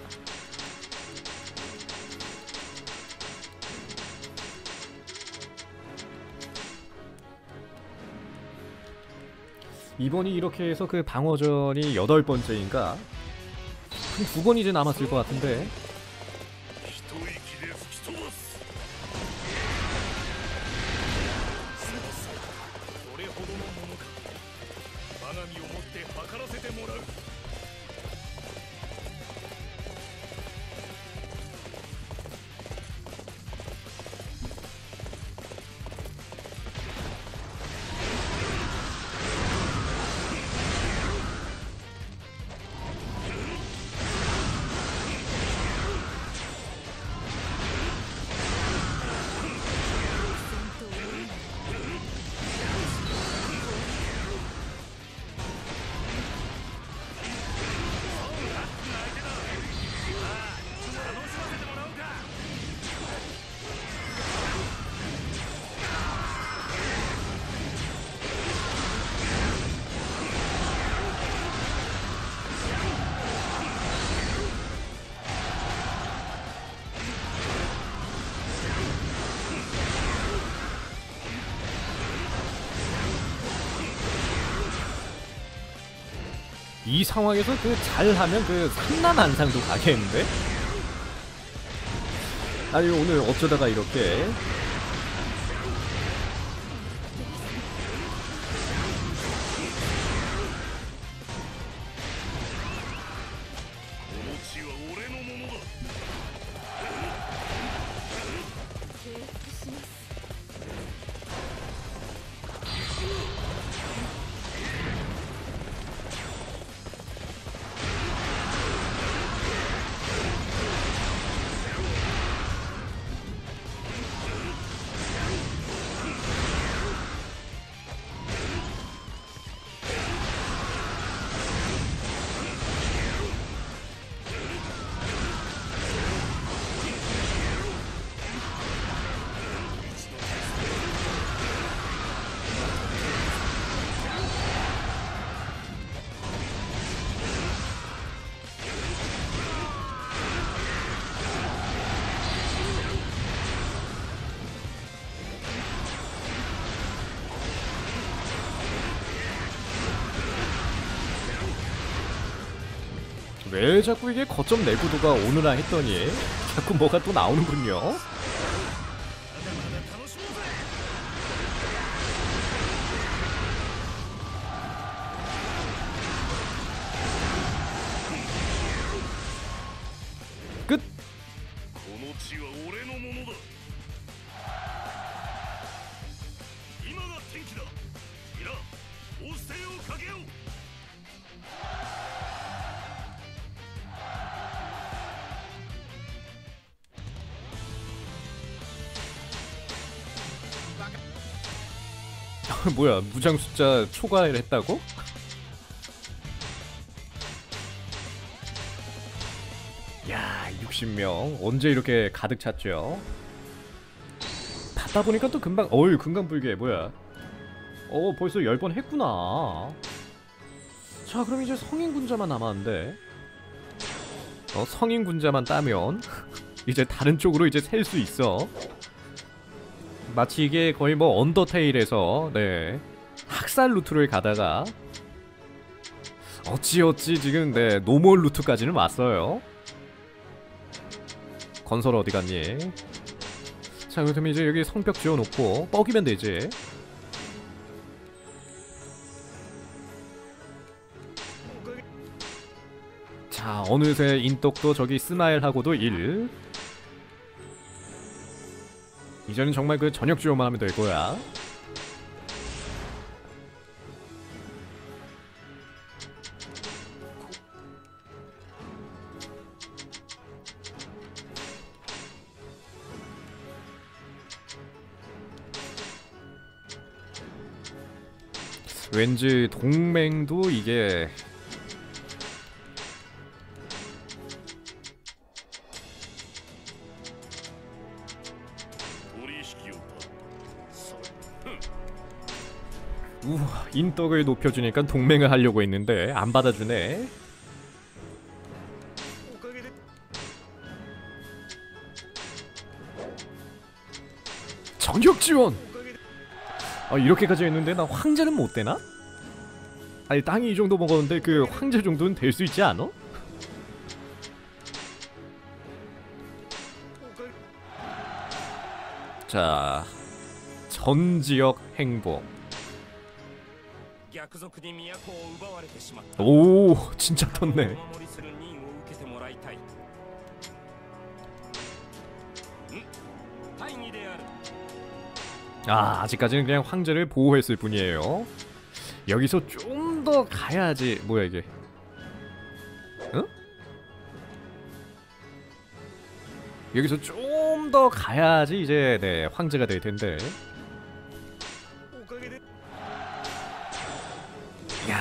이번이 이렇게 해서 그 방어전이 여덟 번째인가? 두 번 이제 남았을 것 같은데. 이 상황에서 그 잘하면 그 삼남한상도 가겠는데? 아니, 오늘 어쩌다가 이렇게 왜 자꾸 이게 거점 내구도가 오느라 했더니 자꾸 뭐가 또 나오는군요. 끝! 뭐야, 무장 숫자 초과를 했다고? 야, 육십 명 언제 이렇게 가득 찼죠? 받다 보니까 또 금방, 어이, 금강불개 뭐야? 어, 벌써 열 번 했구나. 자, 그럼 이제 성인군자만 남았는데, 어, 성인군자만 따면 이제 다른 쪽으로 이제 셀 수 있어. 마치 이게 거의 뭐 언더테일에서 네 학살 루트를 가다가 어찌어찌 지금 네 노멀 루트까지는 왔어요. 건설 어디 갔니? 자, 그렇다면 이제 여기 성벽 지어놓고 뻐기면 되지. 자, 어느새 인덕도 저기 스마일하고도 일. 이제는 정말 그 저녁 지원만 하면 될 거야. 왠지 동맹도 이게 우와, 인덕을 높여주니까 동맹을 하려고 했는데 안 받아주네. 전력 지원! 아, 이렇게까지 했는데 나 황제는 못 되나? 아니, 땅이 이 정도 먹었는데 그 황제 정도는 될 수 있지 않아? 자, 전 지역 행복. 오, 진짜 텄네. 아, 아직까지는 그냥 황제를 보호했을 뿐이에요. 여기서 좀 더 가야지. 뭐야 이게? 응? 여기서 좀 더 가야지 이제 네 황제가 될 텐데. 야,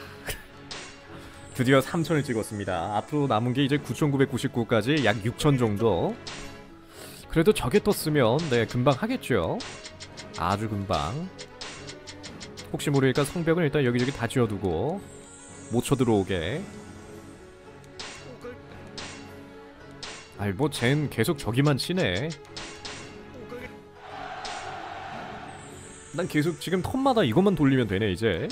드디어 삼천을 찍었습니다. 앞으로 남은 게 이제 구천구백구십구까지 약 육천 정도. 그래도 저게 떴으면 네 금방 하겠죠. 아주 금방. 혹시 모르니까 성벽은 일단 여기저기 다 지어두고 못 쳐들어오게. 아이, 뭐 쟨 계속 저기만 치네. 난 계속 지금 턴마다 이것만 돌리면 되네 이제.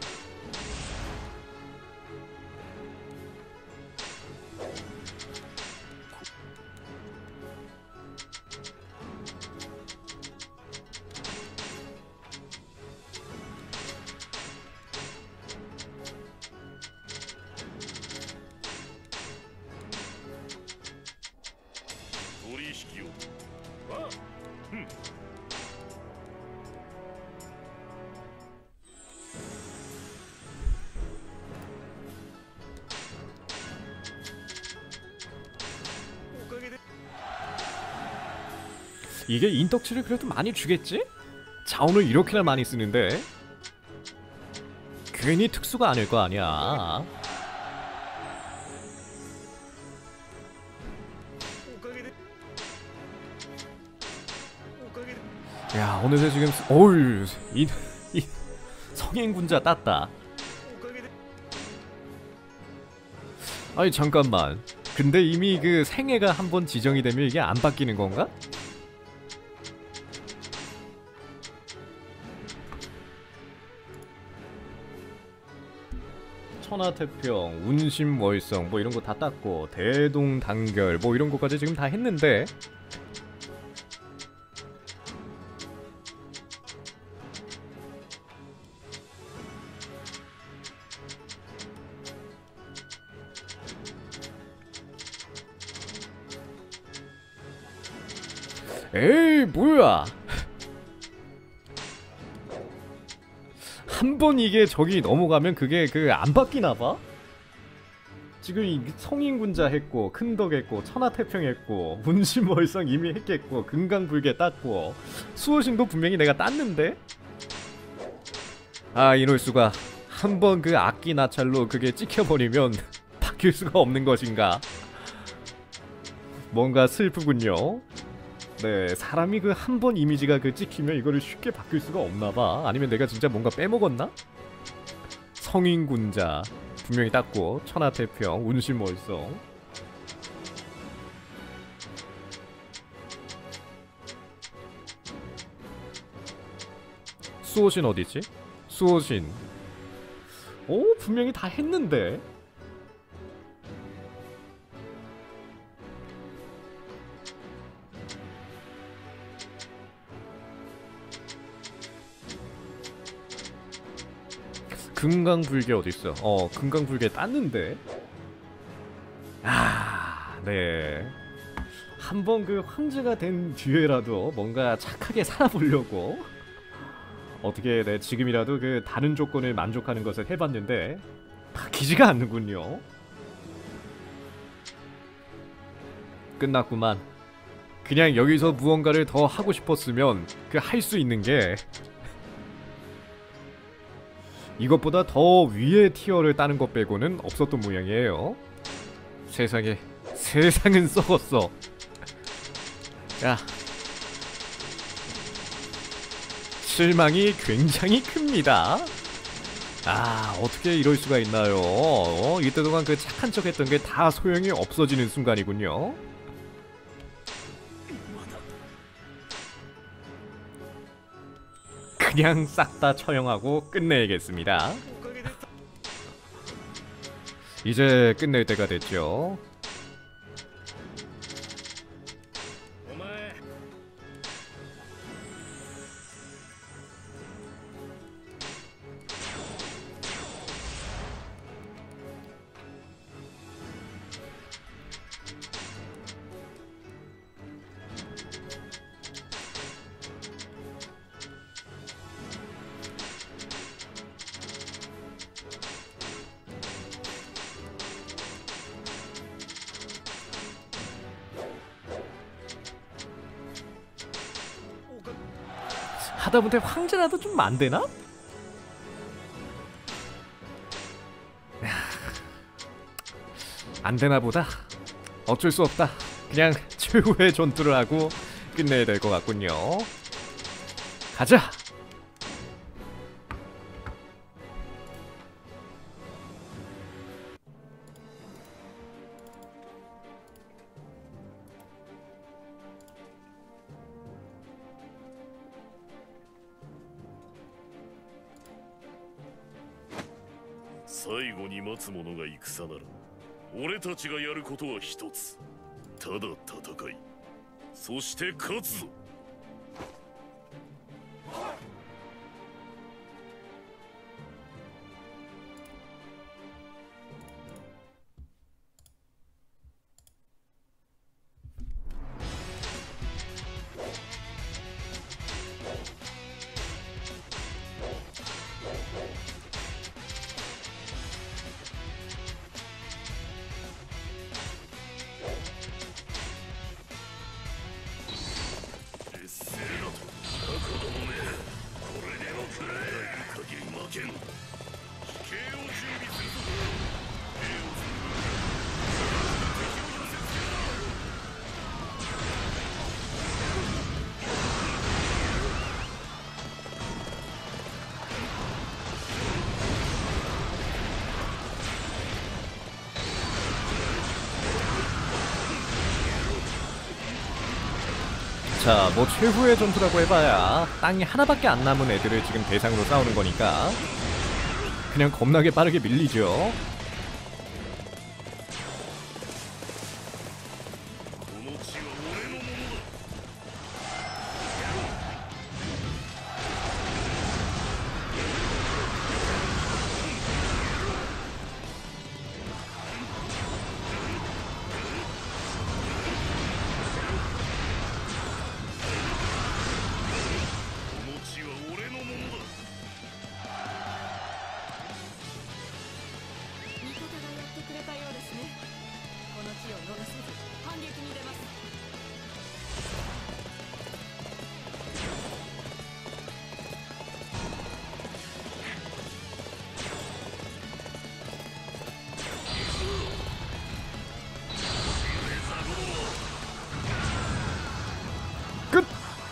이게 인덕치를 그래도 많이 주겠지? 자원을 이렇게나 많이 쓰는데 괜히 특수가 아닐 거 아니야. 야, 어느새 지금 어우 이, 이 성인군자 땄다. 아니 잠깐만, 근데 이미 그 생애가 한번 지정이 되면 이게 안 바뀌는 건가? 천하태평, 운심월성 뭐 이런 거 다 땄고 대동단결 뭐 이런 거까지 지금 다 했는데 에이 뭐야 한 번 이게 저기 넘어가면 그게 그 안 바뀌나봐? 지금 이 성인군자 했고 큰덕 했고 천하태평 했고 운심월성 이미 했겠고 금강불개 땄고 수호신도 분명히 내가 땄는데? 아 이럴수가 한 번 그 악기 나찰로 그게 찍혀버리면 바뀔 수가 없는 것인가. 뭔가 슬프군요. 네, 사람이 그 한 번 이미지가 그 찍히면 이거를 쉽게 바뀔 수가 없나봐. 아니면 내가 진짜 뭔가 빼먹었나? 성인군자 분명히 땄고 천하태평, 운심월성. 수호신 어디지? 수호신. 오, 분명히 다 했는데. 금강불개 어딨어? 어, 금강불개 땄는데? 아, 네. 한번 그 황제가 된 뒤에라도 뭔가 착하게 살아보려고 어떻게 네, 지금이라도 그 다른 조건을 만족하는 것을 해봤는데 바뀌지가 않는군요. 끝났구만. 그냥 여기서 무언가를 더 하고 싶었으면 그 할 수 있는 게 이것보다 더 위의 티어를 따는 것 빼고는 없었던 모양이에요. 세상에, 세상은 썩었어. 야, 실망이 굉장히 큽니다. 아, 어떻게 이럴 수가 있나요? 어, 이때 동안 그 착한 척 했던 게 다 소용이 없어지는 순간이군요. 그냥 싹 다 처형하고 끝내야겠습니다. 이제 끝낼 때가 됐죠. 하다못해 황제라도 좀 안되나? 안되나 보다. 어쩔 수 없다. 그냥 최후의 전투를 하고 끝내야 될 것 같군요. 가자! 最後に待つ者が戦なら俺たちがやることは一つ。ただ戦い、そして勝つぞ。 자, 뭐 최후의 전투라고 해봐야 땅이 하나밖에 안 남은 애들을 지금 대상으로 싸우는 거니까 그냥 겁나게 빠르게 밀리죠. この地は俺のものだ。 この地は俺のものだ。 味方がやってくれたようですね。この地を逃さず反撃に出ます。 끝!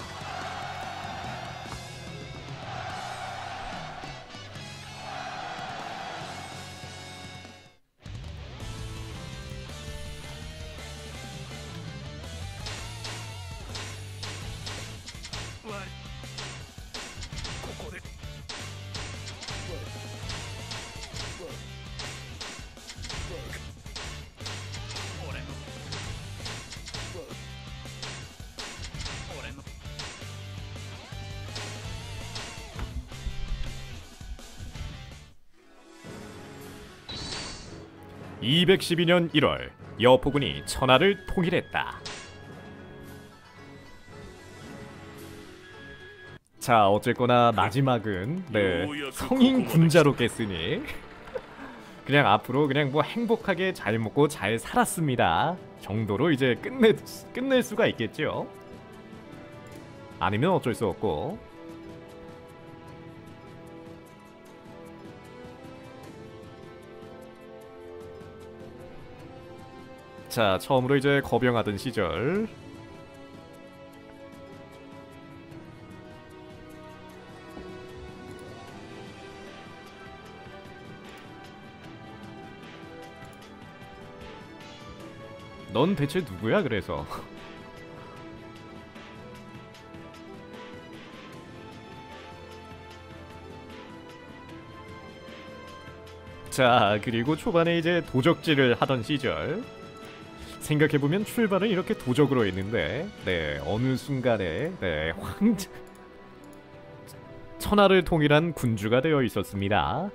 이백십이 년 일월 여포군이 천하를 통일했다. 자, 어쨌거나 마지막은 네 성인 군자로 깼으니 그냥 앞으로 그냥 뭐 행복하게 잘 먹고 잘 살았습니다 정도로 이제 끝내, 끝낼 수가 있겠죠. 아니면 어쩔 수 없고. 자, 처음으로 이제 거병하던 시절. 넌 대체 누구야, 그래서? 자, 그리고 초반에 이제 도적질을 하던 시절. 생각해보면 출발은 이렇게 도적으로 했는데 네 어느 순간에 네 황제 천하를 통일한 군주가 되어 있었습니다.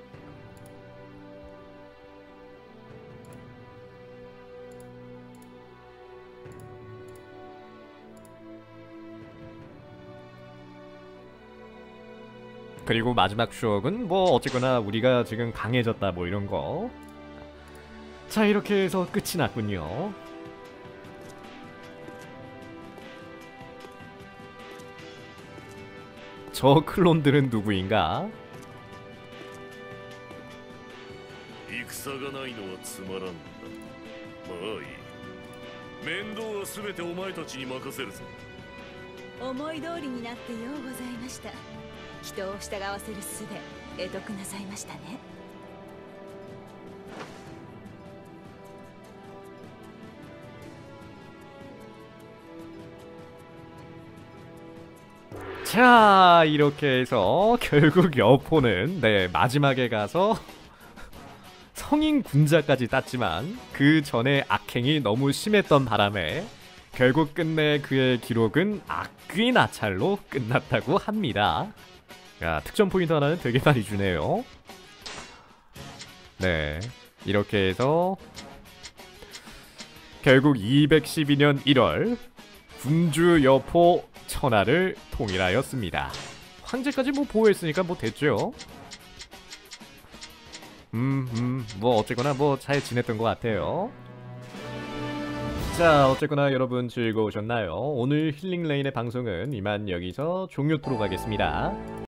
그리고 마지막 추억은 뭐 어쨌거나 우리가 지금 강해졌다 뭐 이런거. 자, 이렇게 해서 끝이 났군요. 저 클론들은 누구인가? 戦がないのはつまらんだ。まあいい。面倒は全てお前たちに任せるぞ。 思い通りになってようございました。人を従わせる術得得なさいましたね。 자, 이렇게 해서 결국 여포는 네 마지막에 가서 성인 군자까지 땄지만 그 전에 악행이 너무 심했던 바람에 결국 끝내 그의 기록은 악귀 나찰로 끝났다고 합니다. 야, 특전 포인트 하나는 되게 많이 주네요. 네, 이렇게 해서 결국 이백십이 년 일월 군주 여포 천하를 통일하였습니다. 황제까지 뭐 보호했으니까 뭐 됐죠. 음, 음, 뭐 어쨌거나 뭐 잘 지냈던 것 같아요. 자, 어쨌거나 여러분 즐거우셨나요? 오늘 힐링레인의 방송은 이만 여기서 종료토록 하겠습니다.